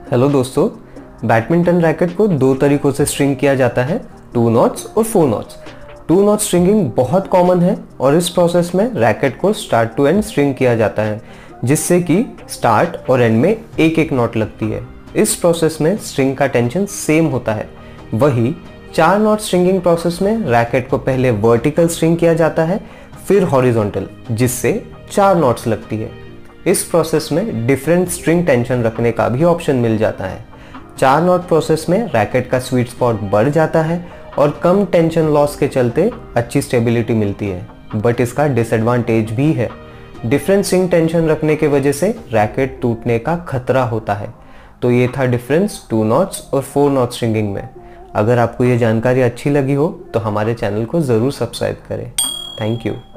Hello दोस्तों, badminton racket को दो तरीकों से स्ट्रिंग किया जाता है, 2 नॉट्स और 4 नॉट्स। 2 नॉट स्ट्रिंगिंग बहुत कॉमन है और इस प्रोसेस में रैकेट को स्टार्ट टू एंड स्ट्रिंग किया जाता है, जिससे कि स्टार्ट और एंड में एक एक नॉट लगती है। इस प्रोसेस में स्ट्रिंग का टेंशन सेम होता है। वही 4 नॉट स्ट्रिंगिंग प्रोसेस में रैकेट को पहले वर्टिकल स्ट्रिंग किया जाता है, फिर हॉरिजॉन्टल, जिससे 4 नॉट्स लगती है। इस प्रोसेस में डिफरेंट स्ट्रिंग टेंशन रखने का भी ऑप्शन मिल जाता है। 4 नॉट प्रोसेस में रैकेट का स्वीट स्पॉट बढ़ जाता है और कम टेंशन लॉस के चलते अच्छी स्टेबिलिटी मिलती है, बट इसका डिसएडवांटेज भी है। डिफरेंट स्ट्रिंग टेंशन रखने के वजह से रैकेट टूटने का खतरा होता है। तो ये था डिफरेंस 2 नॉट्स और 4 नॉट स्ट्रिंगिंग में। अगर आपको ये जानकारी अच्छी लगी हो तो हमारे चैनल को ज़रूर सब्सक्राइब करें। Thank you.